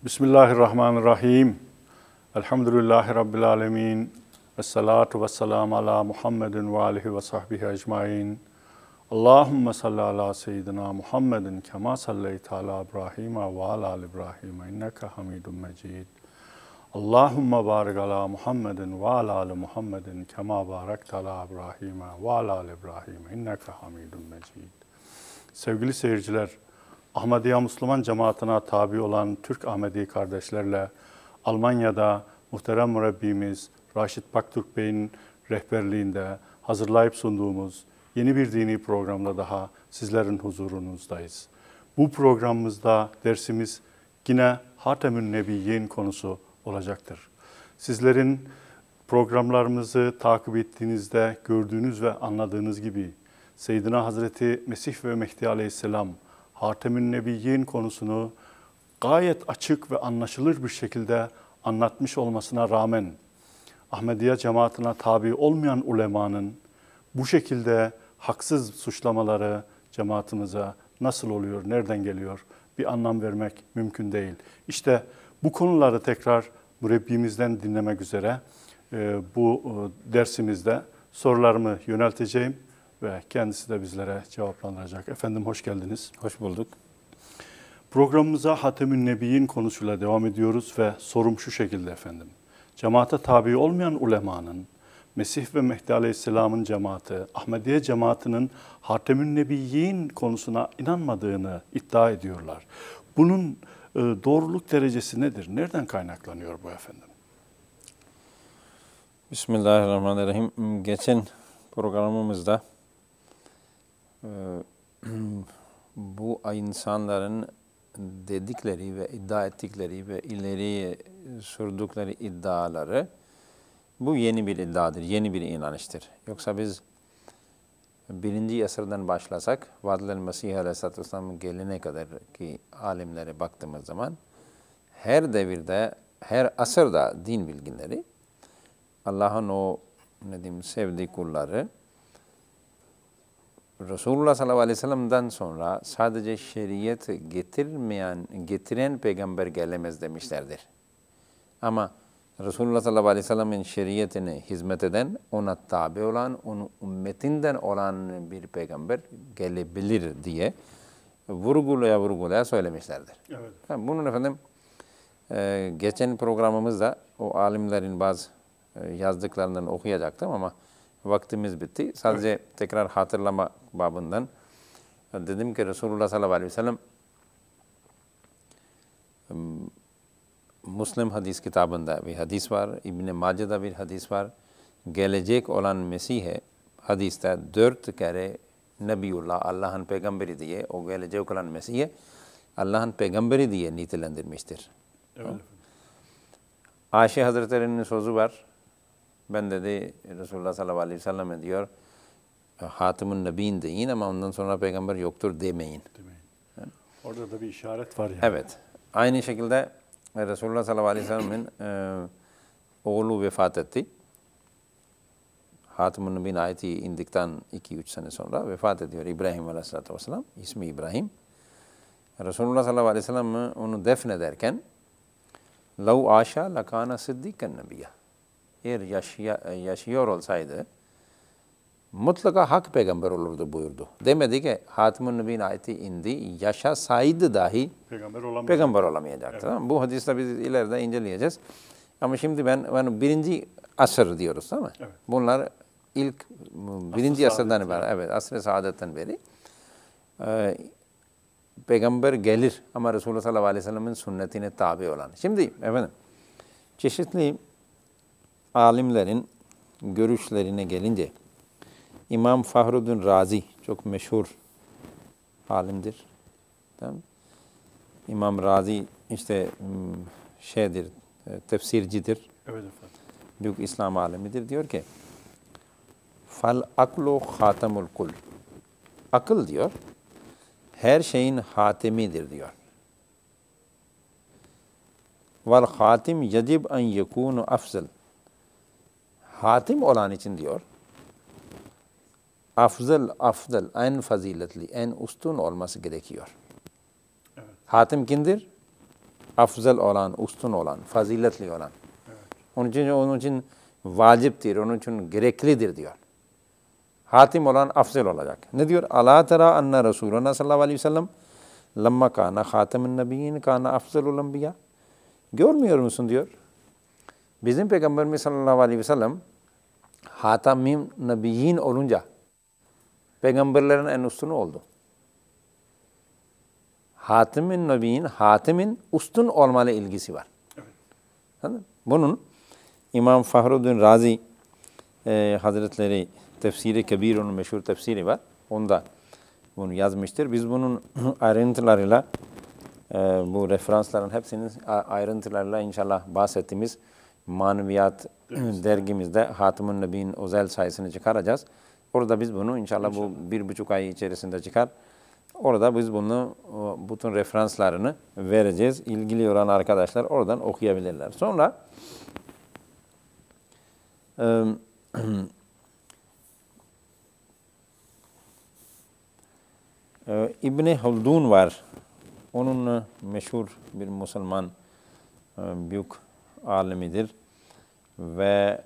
Bismillahirrahmanirrahim. Elhamdülillahi Rabbil alemin. Esselatu vesselamu ala Muhammedin ve alihi ve sahbihi ecmain. Allahümme salli ala seyyidina Muhammedin kema salleyte ala İbrahim ve ala ali İbrahim inneke hamidun mecid. Allahümme barik ala Muhammedin ve ala ali Muhammedin kema barakte ala İbrahim ve ala ali İbrahim inneke hamidun mecid. Sevgili seyirciler, Ahmediye Müslüman cemaatine tabi olan Türk Ahmedi kardeşlerle Almanya'da muhterem mürebbimiz Raşit Paktürk Bey'in rehberliğinde hazırlayıp sunduğumuz yeni bir dini programda daha sizlerin huzurunuzdayız. Bu programımızda dersimiz yine Hatemün Nebiyyin konusu olacaktır. Sizlerin programlarımızı takip ettiğinizde gördüğünüz ve anladığınız gibi Seyyidina Hazreti Mesih ve Mehdi Aleyhisselam Hatemün Nebiyyin konusunu gayet açık ve anlaşılır bir şekilde anlatmış olmasına rağmen Ahmediye cemaatine tabi olmayan ulemanın bu şekilde haksız suçlamaları cemaatimize nasıl oluyor, nereden geliyor bir anlam vermek mümkün değil. İşte bu konuları tekrar mürebbimizden dinlemek üzere bu dersimizde sorularımı yönelteceğim ve kendisi de bizlere cevaplandıracak. Efendim hoş geldiniz. Hoş bulduk. Programımıza Hatemün Nebiyyin konusuyla devam ediyoruz ve sorum şu şekilde efendim. Cemaate tabi olmayan ulemanın, Mesih ve Mehdi Aleyhisselam'ın cemaati, Ahmediye cemaatinin Hatemün Nebiyyin konusuna inanmadığını iddia ediyorlar. Bunun doğruluk derecesi nedir? Nereden kaynaklanıyor bu efendim? Bismillahirrahmanirrahim. Geçen programımızda bu insanların dedikleri ve iddia ettikleri ve ileri sürdükleri iddiaları bu yeni bir iddiadır, yeni bir inanıştır. Yoksa biz 1. asırdan başlasak, Vadil Mesih Aleyhisselatü Vesselam'ın gelene kadar ki alimlere baktığımız zaman her devirde, her asırda din bilginleri Allah'ın o sevdiği kulları Resulullah sallallahu aleyhi ve sellem'den sonra sadece şeriyet getiren peygamber gelemez demişlerdir. Ama Resulullah sallallahu aleyhi ve sellem'in şeriyetine hizmet eden, ona tabi olan, onun ümmetinden olan bir peygamber gelebilir diye vurgulaya söylemişlerdir. Evet. Bunun efendim geçen programımızda o alimlerin bazı yazdıklarından okuyacaktım ama vaktimiz bitti. Sadece tekrar hatırlama babından dedim ki Resulullah sallallahu aleyhi ve sellem Müslim hadis kitabında bir hadis var, İbn-i Mace'de bir hadis var. Gelecek olan Mesih'e hadiste 4 kere Nebiyullah, Allah'ın peygamberi diye, o gelecek olan Mesih'e Allah'ın peygamberi diye nitelendirmiştir. Evet. Ayşe Hazretleri'nin sözü var. Ben dedi Resulullah sallallahu aleyhi ve sellem diyor Hatemün Nebiyyin deyin ama ondan sonra peygamber yoktur demeyin. Orada da bir işaret var yani. Evet. Aynı şekilde Resulullah sallallahu aleyhi ve sellem'in oğlu vefat etti. Hatemün Nebiyyin ayeti indikten 2-3 sene sonra vefat ediyor İbrahim aleyhissalatü vesselam. İsmi İbrahim. Resulullah sallallahu aleyhi ve sellem onu defnederken لَوْ عَاشَ لَكَانَ صِدِّقًا نَبِيًّا eğer yaşıyor olsaydı mutlaka hak peygamber olurdu buyurdu. Demedi ki Hatemün Nebiyyin ayeti indi, yaşasaydı dahi peygamber olamayacaktı. Evet. Bu hadiste biz ileride inceleyeceğiz. Ama şimdi ben 1. asır diyoruz değil mi? Evet. Bunlar ilk 1. asırdan beri, evet, asr-ı saadetten beri peygamber gelir ama Resulullah sallallahu aleyhi ve sellem'in sünnetine tabi olan. Şimdi efendim çeşitli alimlerin görüşlerine gelince İmam Fahruddin Razi çok meşhur alimdir. Tamam. İmam Razi işte tefsircidir. Evet efendim. Büyük İslam alimidir. Diyor ki fal aklu hatemul kul. Akıl diyor her şeyin hatemidir diyor. Vel hatim yecib en yekunu afzal. Hatim olan için diyor, afzal, en faziletli, en üstün olması gerekiyor. Evet. Hatim kimdir? afzal olan, üstün olan, faziletli olan. Onun için vaciptir, onun için gereklidir diyor. Hatim olan afzal olacak. Ne diyor? Ala tera anna Resulullah sallallahu aleyhi ve sellem lamma kana hatemun nebiyyin kana afzalul enbiya. Görmüyor musun diyor. Bizim Peygamberimiz sallallahu aleyhi ve sellem hatemun nebiyyin olunca peygamberlerin en üstünü oldu. Hatemun nebiyyin, hatemin üstün olmalı ilgisi var. Evet. Bunun İmam Fahruddin Razi Hazretleri Tefsiri Kebir, onun meşhur tefsiri var. Onda bunu yazmıştır. Biz bunun ayrıntılarıyla, bu referansların hepsinin ayrıntılarıyla inşallah bahsettiğimiz Maneviyat dergimizde Hatemun Nebiyyin özel sayısını çıkaracağız. Orada biz bunu inşallah bu 1,5 ay içerisinde çıkar. Orada biz bunu, bütün referanslarını vereceğiz. İlgili olan arkadaşlar oradan okuyabilirler. Sonra İbn Haldun var. Onun meşhur bir Müslüman büyük alimidir ve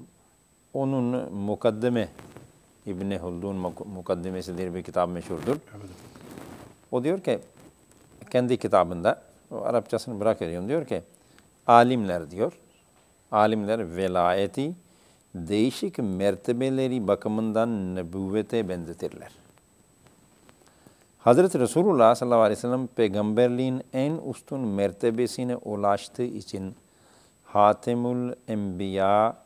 onun mukaddime, İbn Haldun mukaddimesidir, bir kitap meşhurdur. Evet. O diyor ki kendi kitabında, o Arapçasını bırakıyorum, diyor ki alimler diyor, alimler velayeti değişik mertebeleri bakımından nübüvvete benzetirler. Hazreti Resulullah sallallahu aleyhi ve sellem peygamberliğin en üstün mertebesine ulaştığı için Hatemul Enbiya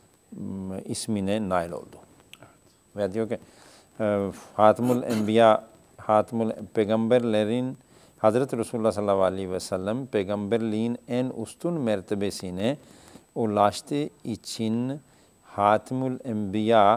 ismine nail oldu. Evet. Ve diyor ki Hatemul Enbiya, Hatemul peygamberlerin, Hazreti Resulullah sallallahu aleyhi ve sellem peygamberliğin en üstün mertebesine ulaştığı için Hatemul Enbiya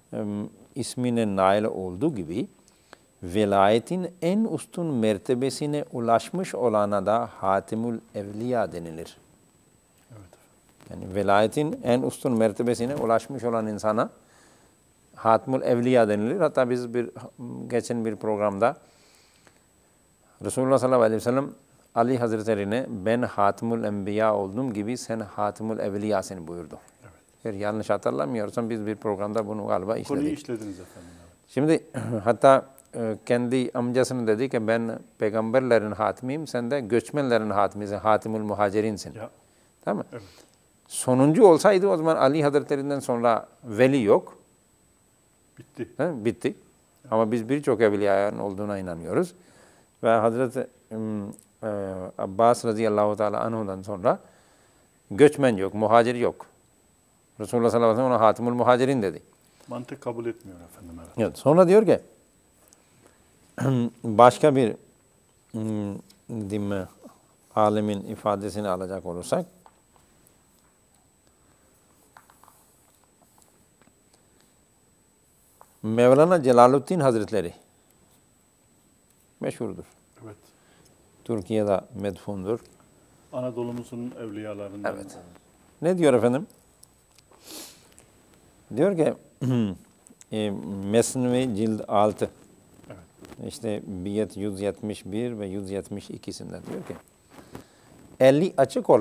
ismine nail olduğu gibi velayetin en üstün mertebesine ulaşmış olana da Hatemul Evliya denilir. Evet. Yani velayetin en üstün mertebesine ulaşmış olan insana Hatemul Evliya denilir. Hatta biz geçen bir programda Resulullah sallallahu aleyhi ve sellem Ali Hazretleri'ne ben Hatemul Enbiya olduğum gibi sen Hatemul Evliyasın buyurdu. Evet. Eğer yanlış hatırlamıyorsam biz bir programda bunu galiba işledik. Konuyu işlediniz efendim. Evet. Şimdi hatta kendi amcasını dedi ki ben peygamberlerin hatimiyim, sen de göçmenlerin hatimisin, Hatemul Muhacirinsin. Ya. Tamam mı? Evet. Sonuncu olsaydı o zaman Ali Hazretlerinden sonra veli yok. Bitti. Bitti. Evet. Ama biz birçok evliyanın olduğuna inanıyoruz. Ve Hazreti Abbas radıyallahu teala anhu'dan sonra göçmen yok, muhacir yok. Resulullah sallallahu aleyhi ve sellem ona Hatemul Muhacirin dedi. Mantık kabul etmiyor efendim. Evet. Evet, sonra diyor ki başka bir alemin ifadesini alacak olursak Mevlana Celaluddin Hazretleri meşhurdur. Evet. Türkiye'de medfundur. Anadolu'muzun evliyalarından. Evet. Ne diyor efendim? Diyor ki Mesnevi cild 6. Evet. İşte Biyet 171 ve 172'sinde diyor ki eli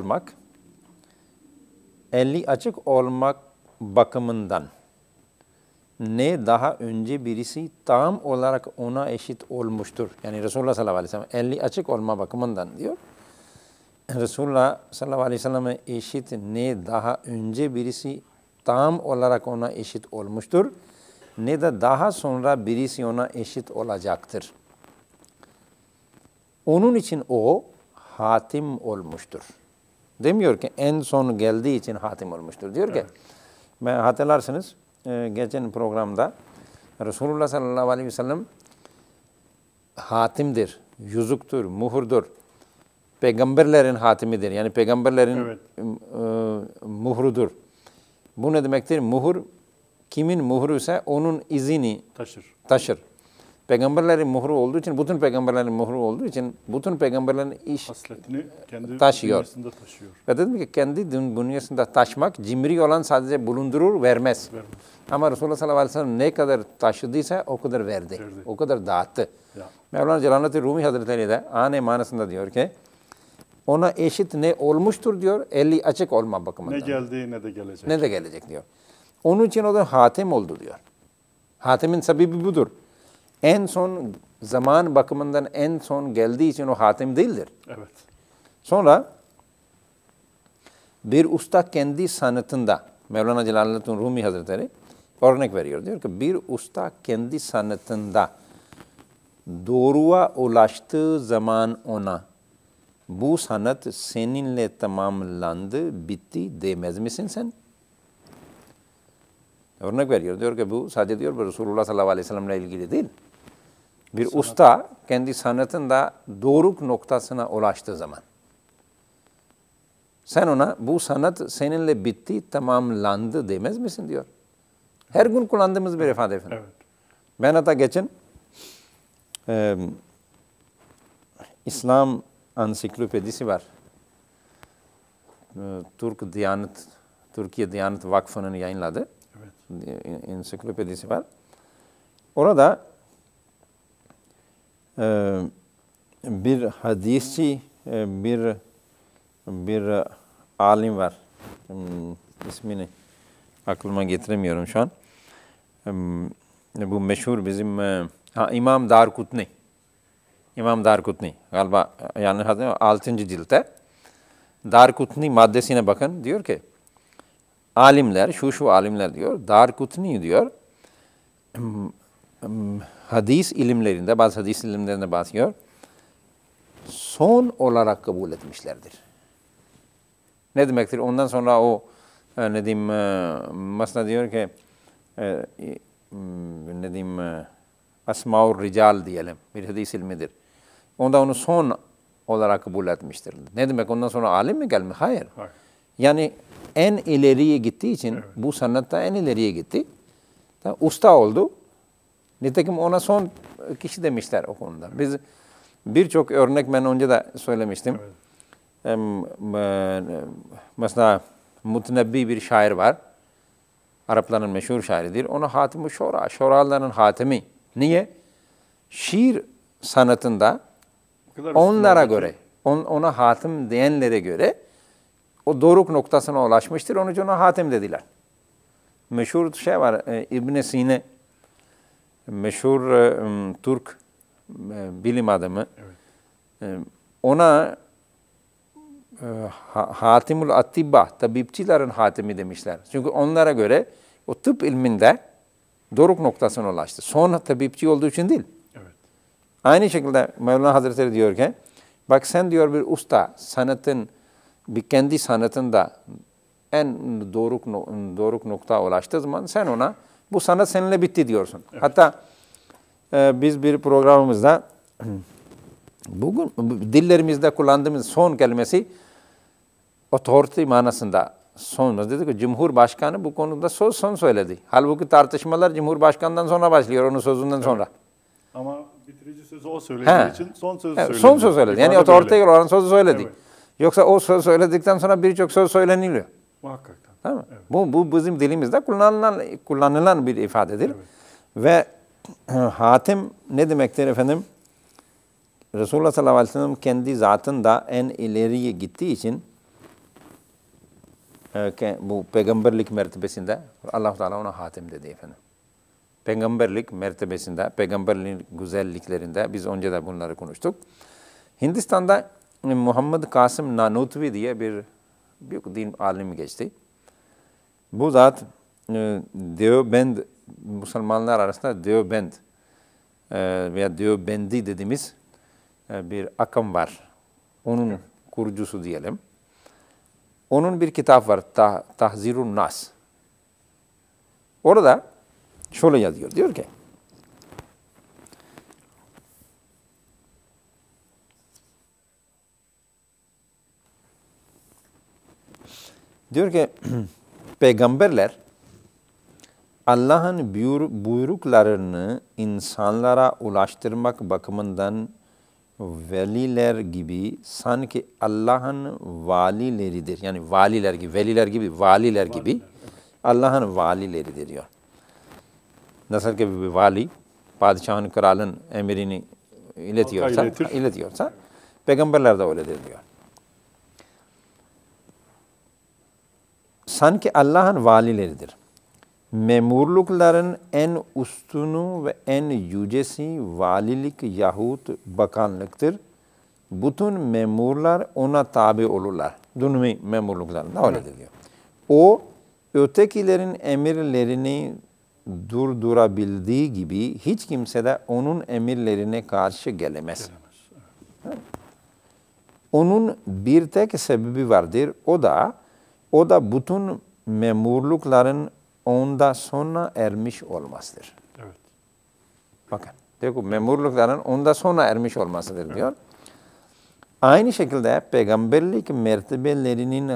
açık olmak bakımından ne daha önce birisi tam olarak ona eşit olmuştur. Yani Resulullah sallallahu aleyhi ve sellem eli açık olma bakımından diyor. Resulullah sallallahu aleyhi ve selleme eşit ne daha önce birisi tam olarak ona eşit olmuştur, ne de daha sonra birisi ona eşit olacaktır. Onun için o hatim olmuştur. Demiyor ki en son geldiği için hatim olmuştur. Diyor ki, ben hatırlarsınız geçen programda Resulullah sallallahu aleyhi ve sellem hatimdir, yüzüktür, muhurdur. Peygamberlerin hatimidir. Yani peygamberlerin muhrudur. Bu ne demektir? Muhur, kimin muhru ise onun izini taşır. Peygamberlerin muhru olduğu için, bütün peygamberlerin muhru olduğu için, bütün peygamberlerin iş kendi taşıyor. Taşıyor. Ve dedim ki kendi bünyesinde taşmak, cimri olan sadece bulundurur, vermez. Ama Resulullah sallallahu aleyhi ve sellem ne kadar taşıdıysa o kadar verdi. O kadar dağıttı. Mevlana Celaleddin Rumi Hazretleri de ane manasında diyor ki, ona eşit ne olmuştur diyor, eli açık olma bakımından. Ne geldi ne de gelecek. Ne de gelecek diyor. Onun için o da hatem oldu diyor. Hatemin sebebi budur. En son zaman bakımından en son geldiği için o hatem değildir. Evet. Sonra bir usta kendi sanatında, Mevlana Celaleddin Rumi Hazretleri örnek veriyor. Diyor ki bir usta kendi sanatında doğruya ulaştığı zaman ona bu sanat seninle tamamlandı, bitti demez misin sen? Örnek veriyor. Diyor ki bu sadece diyor Resulullah sallallahu aleyhi ve sellem ile ilgili değil. Bir usta kendi sanatında doruk noktasına ulaştığı zaman sen ona bu sanat seninle bitti, tamamlandı demez misin diyor. Her gün kullandığımız bir ifade efendim. Evet. Ben hatta geçen İslam ansiklopedisi var. Türkiye Diyanet Vakfı'nın yayınladığı ansiklopedisi var. Orada bir hadisçi, bir alim var. İsmini aklıma getiremiyorum şu an. Bu meşhur bizim İmam Darkutni. İmam Darkutni galiba yani 6. ciltte Darkutni maddesine bakın diyor ki alimler şu alimler diyor Darkutni diyor hadis ilimlerinde bazı hadis ilimlerinde bahsediyor son olarak kabul etmişlerdir. Ne demektir? Ondan sonra o ne diyeyim mesela diyor ki ne diyeyim Asmaur Rical diyelim bir hadis ilmidir. Onda onu son olarak kabul etmiştir. Ne demek ondan sonra alim mi gelmiş? Hayır. Yani en ileriye gittiği için bu sanatta en ileriye gitti. Usta oldu. Nitekim ona son kişi demişler o konuda. Biz birçok örnek ben önce de söylemiştim. Mesela Mutnebbi bir şair var. Arapların meşhur şairidir. Ona Hatim-i Şora, Şoraların hatimi. Niye? Şiir sanatında onlara göre, ona hatim diyenlere göre o doruk noktasına ulaşmıştır. Onun için ona hatim dediler. Meşhur şey var, İbn Sine, meşhur Türk bilim adamı. Evet. Ona Hatimul Atibba, tabipçilerin hatimi demişler. Çünkü onlara göre o tıp ilminde doruk noktasına ulaştı. Sonra tabipçi olduğu için değil. Evet. Aynı şekilde Mevlana Hazretleri diyor ki, bak sen diyor bir usta sanatın, bir kendi sanatında en doruk noktaya ulaştığı zaman sen ona bu sanat seninle bitti diyorsun. Evet. Hatta biz bir programımızda bugün dillerimizde kullandığımız son kelimesi otorite manasında son. Dedi ki Cumhurbaşkanı bu konuda son söyledi. Halbuki tartışmalar Cumhurbaşkanından sonra başlıyor, onun sözünden sonra. Ama bitirici sözü o söylediği için son sözü söyledi. Son söz söyledi. Yani otorite olan sözü söyledi. Evet. Yoksa o söz söyledikten sonra birçok söz söyleniliyor. Muhakkak. Değil mi? Evet. Bu bizim dilimizde kullanılan bir ifadedir. Evet. Ve hatim ne demektir efendim? Resulullah sallallahu aleyhi ve sellem kendi zatında en ileriye gittiği için bu peygamberlik mertebesinde Allah Teala ona hatim dedi efendim. Peygamberlik mertebesinde, peygamberlik güzelliklerinde biz önce de bunları konuştuk. Hindistan'da Muhammed Kasım Nanutvi diye bir büyük din alimi geçti. Bu zat Deobend, Müslümanlar arasında Deobend veya Deobendi dediğimiz bir akım var. Onun kurucusu diyelim. Onun bir kitap var, Tahzirun Nas. Orada şöyle yazıyor, diyor ki, peygamberler Allah'ın buyruklarını insanlara ulaştırmak bakımından veliler gibi sanki Allah'ın valileridir. Yani valiler gibi, valiler gibi Allah'ın valileridir diyor. Nasıl ki bir vali padişahın, kralın emrini iletiyorsa, peygamberler de öyledir diyor. sanki Allah'ın valileridir. Memurlukların en üstünü ve en yücesi valilik yahut bakanlıktır. Bütün memurlar ona tabi olurlar. Dünümü memurluklarında öyledir diyor. O ötekilerin emirlerini durdurabildiği gibi hiç kimse de onun emirlerine karşı gelemez. Onun bir tek sebebi vardır. O da bütün memurlukların onda sona ermiş olmasıdır. Evet. Bakın, diyor ki memurlukların onda sona ermiş olmasıdır diyor. Aynı şekilde peygamberlik mertebelerinin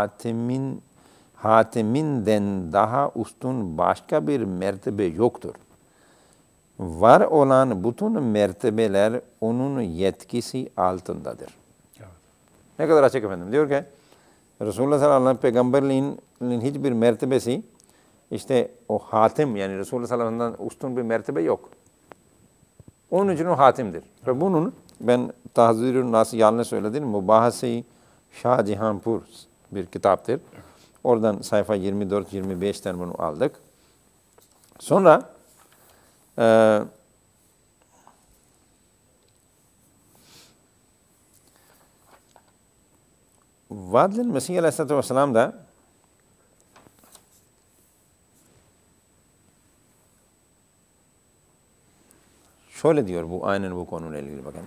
hatiminden daha üstün başka bir mertebe yoktur. Var olan bütün mertebeler onun yetkisi altındadır. Evet. Ne kadar açık efendim. Diyor ki Resulullah sallallahu aleyhi ve sellem peygamberliğinin hiçbir mertebesi işte o hatim yani Resulullah sallallahu aleyhi ve sellem'den üstün bir mertebe yok. Onun için o hatimdir. Ve bunun ben Tahzir-ü Nas'ı yanlış söyledim. Mübahase-i Şah Cihanpur bir kitaptır. Oradan sayfa 24-25'ten bunu aldık. Sonra Vaadil Mesih Aleyhisselatü Vesselam da şöyle diyor aynen bu konuyla ilgili bakın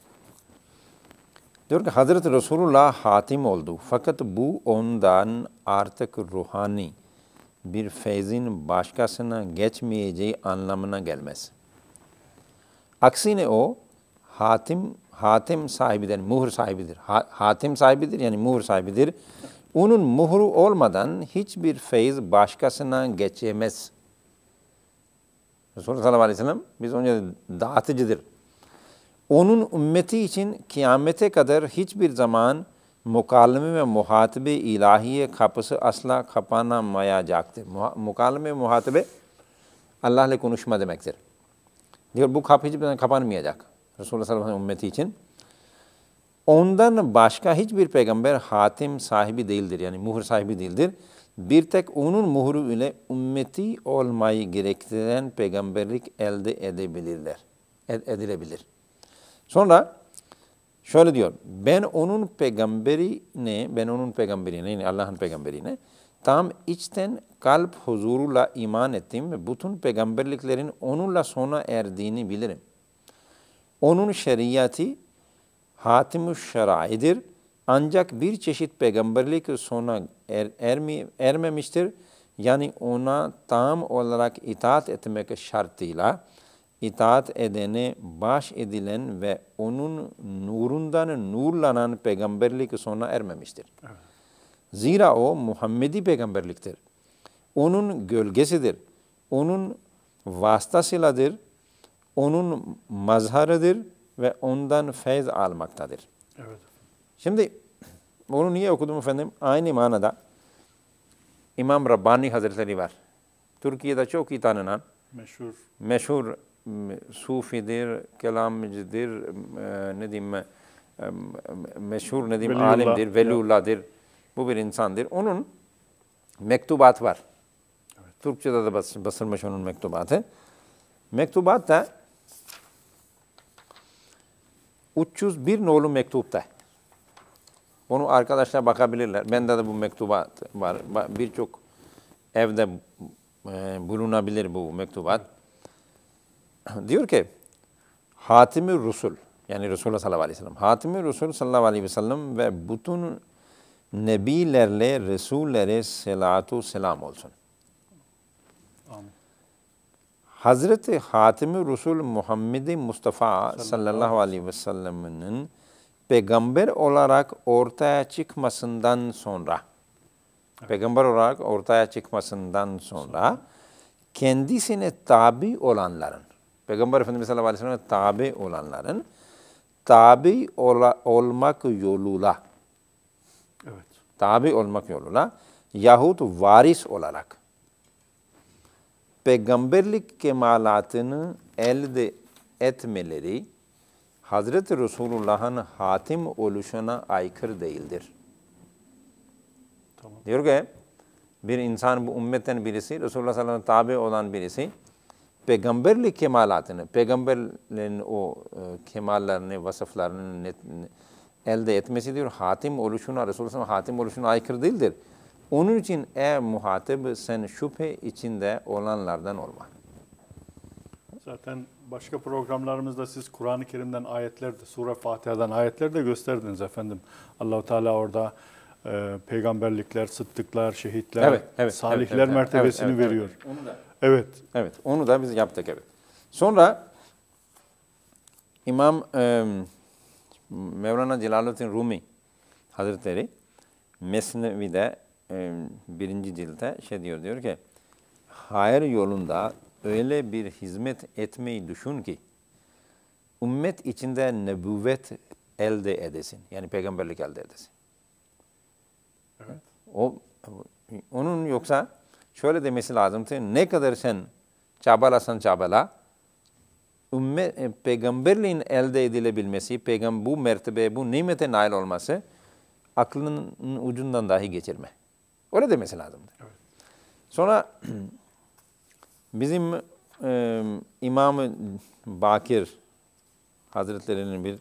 diyor ki Hazreti Resulullah hatim oldu fakat bu ondan artık ruhani bir feyzin başkasına geçmeyeceği anlamına gelmez. Aksine o hatim sahibidir, muhur sahibidir. Hatim sahibidir yani muhur sahibidir. Onun muhru olmadan hiçbir feyz başkasına geçemez. Resulullah sallallahu aleyhi ve sellem biz önce dağıtıcıdır. Onun ümmeti için kıyamete kadar hiçbir zaman mukalleme ve muhatabe ilahiye kapısı asla kapanamayacaktır. Mukalleme ve muhatabe Allah ile konuşma demektir. Diyor bu kapı hiçbir zaman kapanmayacak. Resulullah sallallahu aleyhi ve sellem ümmeti için. Ondan başka hiçbir peygamber hatim sahibi değildir. Yani muhur sahibi değildir. Bir tek onun muhuru ile ümmeti olmayı gerektiren peygamberlik elde edilebilir. Sonra şöyle diyor. Ben onun peygamberine yani Allah'ın peygamberine tam içten kalp huzuruyla iman ettim ve bütün peygamberliklerin onunla sona erdiğini bilirim. Onun şeriatı hatim-ü şeraidir. Ancak bir çeşit peygamberlik sona ermemiştir. Yani ona tam olarak itaat etmek şartıyla itaat edene baş edilen ve onun nurundan nurlanan peygamberlik sona ermemiştir. Evet. Zira o Muhammedi peygamberliktir. Onun gölgesidir. Onun vasıtasıyladır. Onun mazharıdır ve ondan feyz almaktadır. Evet. Şimdi bunu niye okudum efendim? Aynı manada İmam Rabbani Hazretleri var. Türkiye'de çok iyi tanınan meşhur sufidir, kelamcıdır, meşhur alimdir, veliullah'dır. Bu bir insandır. Onun mektubat var. Evet. Türkçe'de de basılmış onun mektubatı. Mektubat da 301 nolu mektupta. Onu arkadaşlar bakabilirler. Bende de bu mektubat var. Birçok evde bulunabilir bu mektubat. Diyor ki Hatim-i Rusul yani Resulullah sallallahu aleyhi ve sellem Hatim-i Rusul sallallahu aleyhi ve sellem ve bütün nebilerle Resullere selatu selam olsun. Amin. Hazreti Hatim-i Rusul Muhammed Mustafa sallallahu aleyhi ve sellem'in peygamber olarak ortaya çıkmasından sonra kendisine tabi olanların Peygamber Efendimiz sallallahu aleyhi ve sellem'e tabi olanların tabi olmak yoluyla yahut varis olarak peygamberlik kemalatını elde etmeleri Hazreti Resulullah'ın hatim oluşuna aykırı değildir. Tamam. Diyor ki bir insan, bu ümmetten birisi, Resulullah sallallahu aleyhi ve sellem tabi olan birisi, peygamberlik kemalatını, peygamberlerin o kemallerini, vasıflarını elde etmesi diyor, hatim oluşuna, Resulullah sallallahu aleyhi ve sellem hatim oluşuna aykırı değildir. Onun için muhatip sen şüphe içinde olanlardan olma. Zaten başka programlarımızda siz Kur'an-ı Kerim'den ayetler de, Sure Fatiha'dan ayetler de gösterdiniz efendim. Allah-u Teala orada peygamberlikler, sıddıklar, şehitler, salihler mertebesini veriyor. Onu da. Evet, onu da biz yaptık, evet. Sonra İmam Mevlana Celaleddin Rumi Hazretleri Mesnevi'de 1. ciltte diyor ki, hayır yolunda öyle bir hizmet etmeyi düşün ki ümmet içinde nebüvvet elde edesin. Yani peygamberlik elde edesin. Evet. Onun yoksa şöyle demesi lazım ki, ne kadar sen çabalasan çabala, peygamberliğin elde edilebilmesi, bu mertebe, bu nimete nail olması aklının ucundan dahi geçirme. Öyle demesi lazım. Evet. Sonra bizim İmam-ı Bakir Hazretleri'nin bir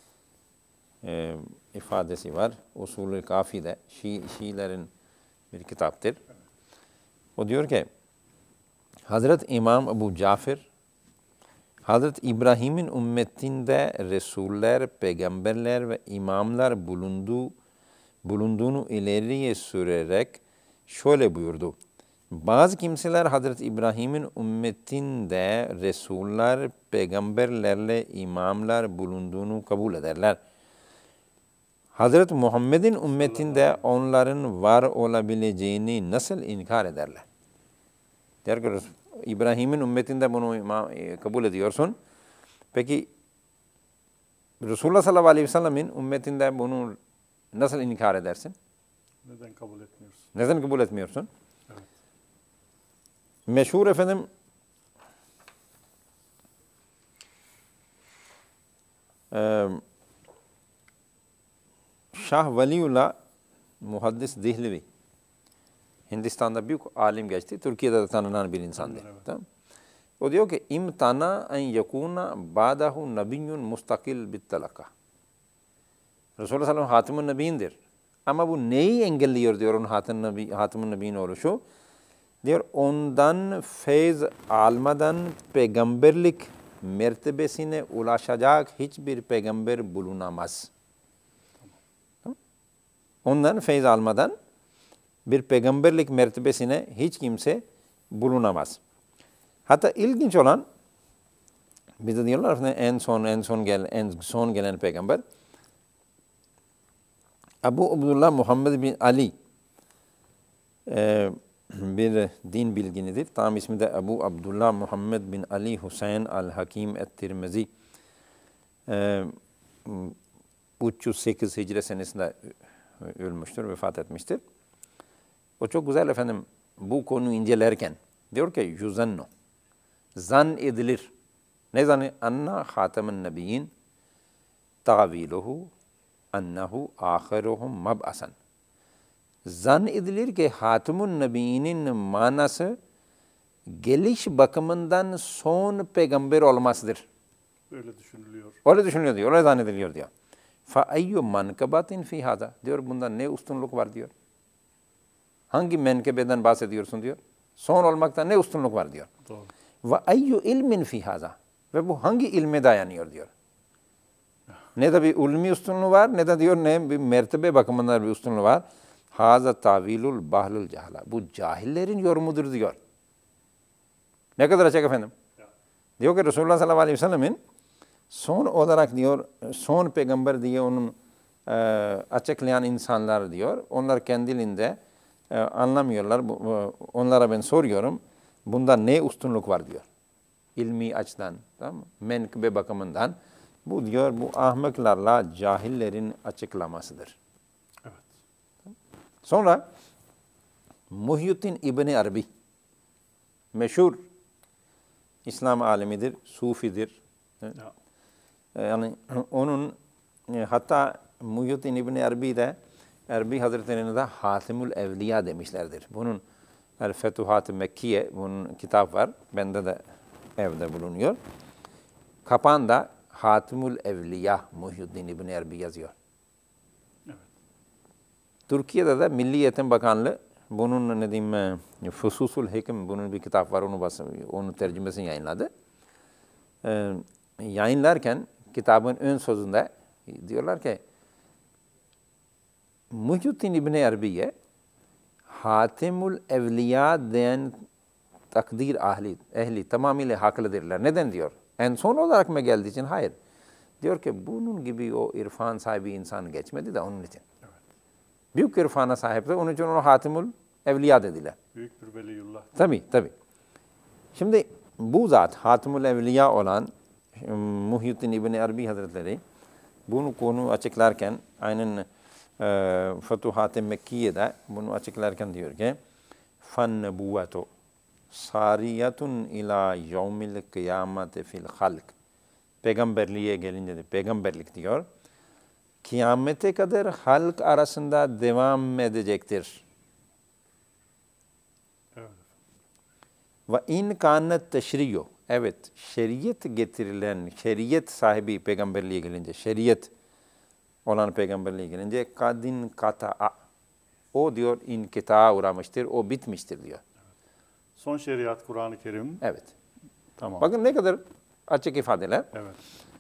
ifadesi var. Usul-i Kafi'de, Şiilerin bir kitaptır. O diyor ki, Hazret İmam Ebu Cafer, Hazret İbrahim'in ümmetinde Resuller, peygamberler ve imamlar bulunduğunu ileriye sürerek şöyle buyurdu. Bazı kimseler Hazret İbrahim'in ümmetinde Resuller, peygamberlerle imamlar bulunduğunu kabul ederler. Hazret Muhammed'in ümmetinde onların var olabileceğini nasıl inkar ederler? Der ki, İbrahim'in ümmetinde bunu kabul ediyorsun. Peki Resulullah sallallahu aleyhi ve sellemin ümmetinde bunu nasıl inkar edersin? Neden kabul etmiyorsun? Neden kabul etmiyorsun? Evet. Meşhur efendim Şah Veliullah Muhaddis Dehlevi, Hindistan'da büyük alim geçti. Türkiye'de de tanınan bir insandı. Evet. Tamam. O diyor ki, imtana en yekuna ba'dahu nabiyyun mustakil bittalaka. Resulullah sallallahu aleyhi ve sellem Hatim-ül Nebiyindir. Ama bu neyi engelliyor diyor onun Hatim-ül Nebiyin oluşu? Diyor, ondan feyz almadan peygamberlik mertebesine ulaşacak hiçbir peygamber bulunamaz. Tamam. Ondan feyz almadan bir peygamberlik mertebesine hiç kimse bulunamaz. Hatta ilginç olan, bize diyorlar en son gelen peygamber Ebu Abdullah Muhammed bin Ali bir din bilginidir. Tam ismi de Ebu Abdullah Muhammed bin Ali Hüseyin el-Hakim et-Tirmizi. 308 Hicri senesinde ölmüştür, vefat etmiştir. O çok güzel efendim bu konuyu incelerken diyor ki, yüzenno, zan edilir. Ne zanı? Anna Hatem-ül Nebiyyin taviluhu annahu ahiruhum mab'asan. Zan edilir ki Hatem-ül Nebiyyin manası geliş bakımından son peygamber olmasıdır. Öyle düşünülüyor. Öyle düşünülüyor diyor, öyle zannediliyor diyor. Fa ayyu mankabatin fi hada. Diyor, bunda ne üstünlük var diyor. Hangi menkebeden bahsediyorsun diyor. Son olmakta ne üstünlük var diyor. Doğru. Ve ayyu ilmin fi haza. Ve bu hangi ilme dayanıyor diyor. Ne de bir ulmi üstünlüğü var, ne de diyor ne bir mertebe bakımından bir üstünlüğü var. Haza tavilul bahlul cahla. Bu cahillerin yorumudur diyor. Ne kadar açık efendim. Ya. Diyor ki Resulullah sallallahu aleyhi ve sellemin son olarak diyor, son peygamber diye onun açıklayan insanlar diyor. Onlar kendiliğinde anlamıyorlar. Onlara ben soruyorum. Bunda ne üstünlük var diyor. İlmi açıdan, tamam mı? Menkıbe bakımından. Bu diyor, bu ahmaklarla cahillerin açıklamasıdır. Evet. Sonra Muhyiddin İbni Arabi, meşhur İslam alimidir, Sufidir. Ya. Yani onun hatta Muhyiddin İbni Arabi de Erbil Hazretleri'ne de Hatimül Evliya demişlerdir. Bunun El-Fetuhat-ı Mekkiye, bunun kitap var. Bende de evde bulunuyor. Kapağında Hatimül Evliya Muhyiddin İbni Erbil yazıyor. Evet. Türkiye'de de Milli Eğitim Bakanlığı bunun ne diyeyim Fususul Hikm, bunun bir kitap var, onun tercümesini yayınladı. Yayınlarken kitabın ön sözünde diyorlar ki Muhyiddin İbni Erbil'e Hatimül Evliya diyen takdir ehli tamamıyla haklıdırlar. Neden diyor? En son olarak mı geldiği için? Hayır. Diyor ki bunun gibi o irfan sahibi insan geçmedi de onun için. Evet. Büyük irfana sahipti. Onun için ona Hatimül Evliya dediler. Büyük bir veliyullah. Tabii, tabii. Şimdi bu zat Hatimül Evliya olan Muhyiddin İbni Erbil Hazretleri bunu konu açıklarken aynen Futuhat-ı Mekkiye'de bunu açıklarken diyor ki فَالنَّبُوَّةُ sariyatun ila yevmil kıyameti fil halk. Peygamberliğe gelince de peygamberlik diyor. Kıyamete kadar halk arasında devam edecektir. Evet. Ve in kânet teşriyu. Evet, şeriyet getirilen, şeriyet sahibi peygamberliğe gelince, şeriyet olan peygamberliğe gelince kadin kata'a. O diyor inkita'a uğramıştır, o bitmiştir diyor. Son şeriat Kur'an-ı Kerim. Evet. Tamam. Bakın ne kadar açık ifadeler. Evet.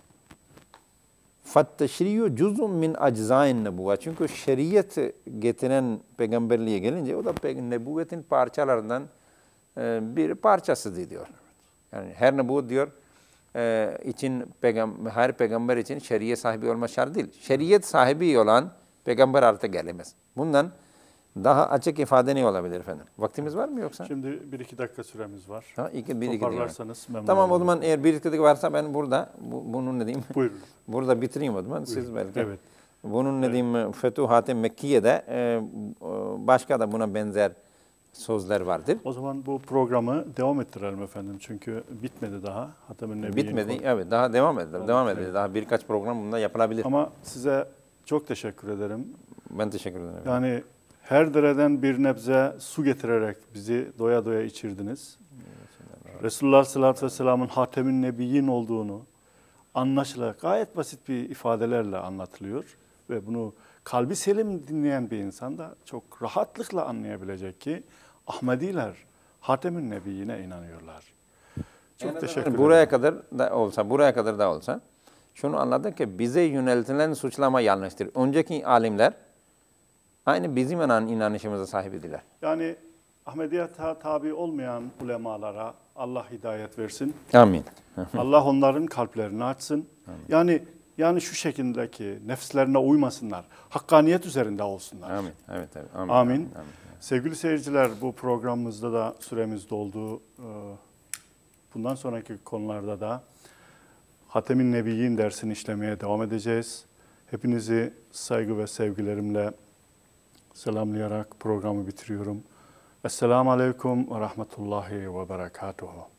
Fatteşriyu cüz'un min aczain nebuva. Çünkü şeriyet getiren peygamberliğe gelince o da nebuvetin parçalarından bir parçasıdır diyor. Yani her nebuvet diyor için her peygamber için şeriyet sahibi olma şart değil. Şeriyet sahibi olan peygamber artık gelemez. Bundan daha açık ifade ne olabilir efendim? Vaktimiz var mı yoksa? Şimdi 1-2 dakika süremiz var. Ha, bir iki Toparlarsanız memnun tamam olurum. o zaman eğer 1-2 dakika varsa ben burada bunun ne diyeyim? Buyurun. Burada bitireyim o zaman. Siz belki. Evet. Bunun ne diyeyim Fütuhat-ı Mekkiye'de başka da buna benzer sözler vardır. O zaman bu programı devam ettirelim efendim. Çünkü bitmedi daha. Hatem-i Nebi'nin Bitmedi. Evet, daha devam edelim. Devam edelim. Daha birkaç program bunda yapılabilir. Ama size çok teşekkür ederim. Ben teşekkür ederim. Yani her dereden bir nebze su getirerek bizi doya doya içirdiniz. Resulullah sallallahu aleyhi ve sellem'in Hatem-i Nebiyyin olduğunu anlaşılarak gayet basit bir ifadelerle anlatılıyor. Ve bunu kalbi selim dinleyen bir insan da çok rahatlıkla anlayabilecek ki Ahmediler Hatem-i Nebiyyine inanıyorlar. Çok teşekkür ederim. Buraya kadar da olsa şunu anladık ki bize yöneltilen suçlama yanlıştır. Önceki alimler aynı bizim inanışımıza sahibidiler. Yani Ahmediyet'e tabi olmayan ulemalara Allah hidayet versin. Amin. Allah onların kalplerini açsın. Amin. Yani şu şekildeki nefslerine uymasınlar. Hakkaniyet üzerinde olsunlar. Amin. Evet, evet. Amin. Amin. Amin. Sevgili seyirciler, bu programımızda da süremiz doldu. Bundan sonraki konularda da Hatem-i Nebiyyin dersini işlemeye devam edeceğiz. Hepinizi saygı ve sevgilerimle selamlayarak programı bitiriyorum. Esselamu Aleyküm ve Rahmetullahi ve Berekatuhu.